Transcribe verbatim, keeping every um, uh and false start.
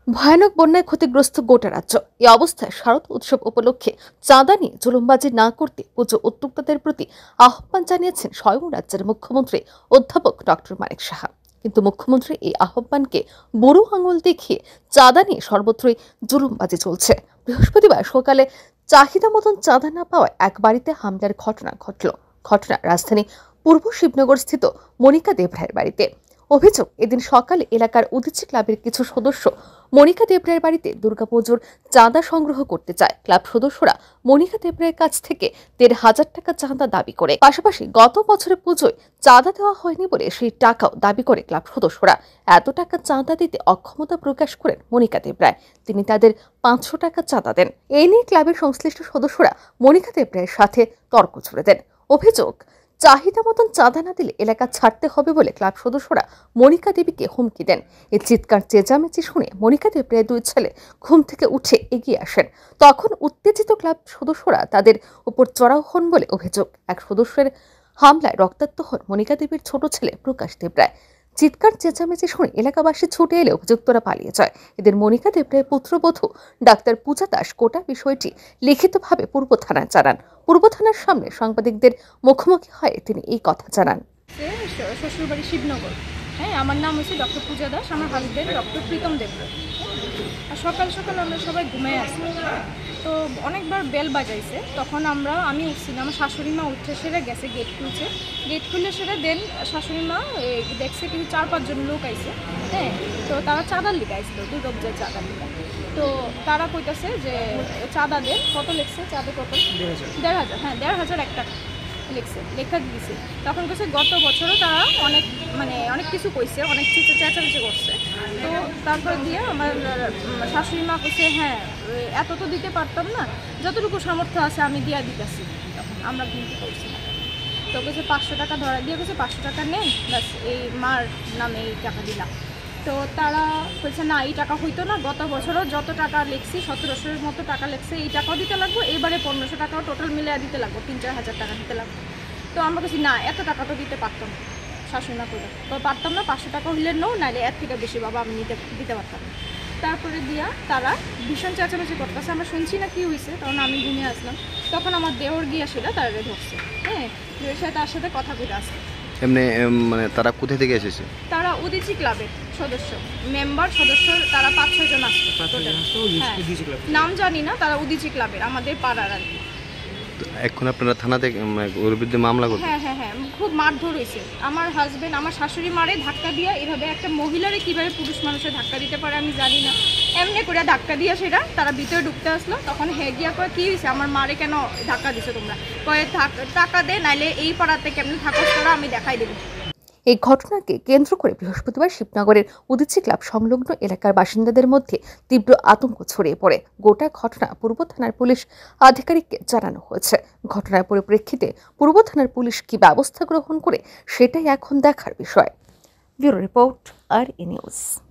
ভয়ানক বন্যায় ক্ষতিগ্রস্ত গোটা রাজ্য। এই অবস্থায় শারদ উৎসব উপলক্ষে চাঁদা নিয়ে জুলুমবাজি না করতে পুজো উদ্যোক্তাদের প্রতি আহ্বান জানিয়েছেন স্বয়ং রাজ্যের মুখ্যমন্ত্রী অধ্যাপক ডক্টর মানিক সাহা। কিন্তু মুখ্যমন্ত্রী এই আহ্বানকে বুড়ো আঙুল দেখিয়ে চাঁদা নিয়ে সর্বত্রই জুলুমবাজি চলছে। বৃহস্পতিবার সকালে চাহিদা মতন চাঁদা না পাওয়ায় এক বাড়িতে হামলার ঘটনা ঘটল। ঘটনা রাজধানী পূর্ব শিবনগর স্থিত মনিকা দেবরায়ের বাড়িতে। অভিযোগ, এদিন সকালে এলাকার উদীচী ক্লাবের কিছু সদস্য মনিকা দেবরায়ের বাড়িতে দুর্গাপুজোর চাঁদা সংগ্রহ করতে চায়। ক্লাব সদস্যরা মনিকা দেবরায়ের কাছ থেকে দেড় হাজার টাকা চাঁদা দাবি করে, পাশাপাশি গত বছরের পুজোয় চাঁদা দেওয়া হয়নি বলে সেই টাকাও দাবি করে ক্লাব সদস্যরা। এত টাকা চাঁদা দিতে অক্ষমতা প্রকাশ করেন মনিকা দেবরায়। তিনি তাদের পাঁচশো টাকা চাঁদা দেন। এই নিয়ে ক্লাবের সংশ্লিষ্ট সদস্যরা মনিকা দেবরায়ের সাথে তর্ক ছুড়ে দেন। অভিযোগ, চাহিদা মতন চাঁদা না দিলে এলাকা ছাড়তে হবে বলে ক্লাব সদস্যরা মনিকা দেবীকে হুমকি দেন। এই চিৎকার চেঁচামেচি শুনে মনিকা দেবরায়ের দুই ছেলে ঘুম থেকে উঠে এগিয়ে আসেন। তখন উত্তেজিত ক্লাব সদস্যরা তাদের উপর চড়াও হন বলে অভিযোগ। এক সদস্যের হামলায় রক্তাক্ত হন মনিকা দেবীর ছোট ছেলে প্রকাশ দেবরায়। চিৎকার চেঁচামেচি শুনে এলাকাবাসী ছুটে এলে অভিযুক্তরা পালিয়ে যায়। এদের মনিকা দেবরায়ের পুত্রবধূ ডাক্তার পূজা দাস গোটা বিষয়টি লিখিতভাবে পূর্ব থানায় জানান। পূর্ব থানার সামনে সাংবাদিকদের মুখোমুখি হয়ে তিনি এই কথা জানান। শ্বশুরবাড়ি শিবনগর। হ্যাঁ, আমার নাম হচ্ছে ডক্টর পূজা দাস, আমার হাজবেন্ড ডক্টর প্রীতম দেবরায়। আর সকাল সকাল আমরা সবাই ঘুমিয়ে আসি, তো অনেকবার বেল বাজাইছে। তখন আমরা আমি উঠছিলাম, আমার শাশুড়ি মা উঠে সেরে গেছে, গেট খুলছে। গেট খুলে সেরে দেন শাশুড়ি মা দেখছে কিন্তু চার পাঁচজন লোক আইছে। হ্যাঁ, তো তারা চাঁদার লিখে আইছিল, দুর্গাপূজার চাঁদার লিখা। তো তারা কইতাছে যে চাঁদা দেন। কত লিখছে চাঁদা? কত? দেড় হাজার। হ্যাঁ, দেড় হাজার এক টাকা লিখছে, লেখা দিয়েছে। তখন কইছে গত বছরও তারা অনেক মানে অনেক কিছু কইছে, অনেক চিচে চেঁচামেচি করছে। তো তারপরে দিয়ে আমার শাশুড়ি মা কইছে হ্যাঁ এত তো দিতে পারতাম না, যতটুকু সামর্থ্য আছে আমি দিয়া দিতেছি। তখন আমরা কিন্তু করছি না। তো কইছে পাঁচশো টাকা ধরা দিয়ে কইছে পাঁচশো টাকা নেন, ব্যাস এই মার নামে এই টাকা দিলাম। তো তারা বলছে না এই টাকা হইতো না, গত বছরও যত টাকা লিখছি সতেরোশোর মতো টাকা লিখছে, এই টাকাও দিতে লাগবো, এইবারে পনেরোশো টাকাও টোটাল মিলে দিতে লাগবো, তিন চার হাজার টাকা দিতে লাগবো। তো আমরা কাছে না এত টাকা তো দিতে পারতাম না, শাশুড়ি মা করে তো পারতাম না, পাঁচশো টাকা হইলে নো, নাহলে এর থেকে বেশি বাবা আমি নিতে দিতে পারতাম না। তারপরে দিয়া তারা ভীষণ চেঁচামেচি করতেছে, আমরা শুনছি না কি হয়েছে, তখন আমি ঘুমিয়ে আসলাম। তখন আমার দেওর গিয়া সেটা তারা ধরছে। হ্যাঁ, সে তার সাথে কথা বলে আসছে। এমনি মানে তারা কোথা থেকে এসেছে? তারা উদীচী ক্লাবের সদস্য, মেম্বার সদস্য, তারা পাঁচ ছয় জন আসছে। নাম জানি না, তারা উদীচী ক্লাবের আমাদের পাড়ার আর কি। এখন আপনারা থানাতে ওর বিরুদ্ধে মামলা করবেন? হ্যাঁ হ্যাঁ হ্যাঁ, খুব মারধর হয়েছে। আমার হাজবেন্ড আমার শাশুড়ি মারে ধাক্কা দিয়া, এভাবে একটা মহিলারে কিভাবে পুরুষ মানুষের ধাক্কা দিতে পারে আমি জানি না, এমনি করে ধাক্কা দিয়া সেটা তারা ভিতরে ঢুকতে আসলো। তখন হে গিয়া কয় কি হয়েছে, আমার মারে কেন ধাক্কা দিছো তোমরা? কয়ে টাকা দে, নাইলে এই পাড়াতে কেমন থাকস তোরা, আমি দেখাই দেবো। এই ঘটনাকে কেন্দ্র করে বৃহস্পতিবার শিবনগরের উদীচী ক্লাব সংলগ্ন এলাকার বাসিন্দাদের মধ্যে তীব্র আতঙ্ক ছড়িয়ে পড়ে। গোটা ঘটনা পূর্ব থানার পুলিশ আধিকারিককে জানানো হয়েছে। ঘটনার পরিপ্রেক্ষিতে পূর্ব থানার পুলিশ কি ব্যবস্থা গ্রহণ করে সেটাই এখন দেখার বিষয়। Bureau report, R E news.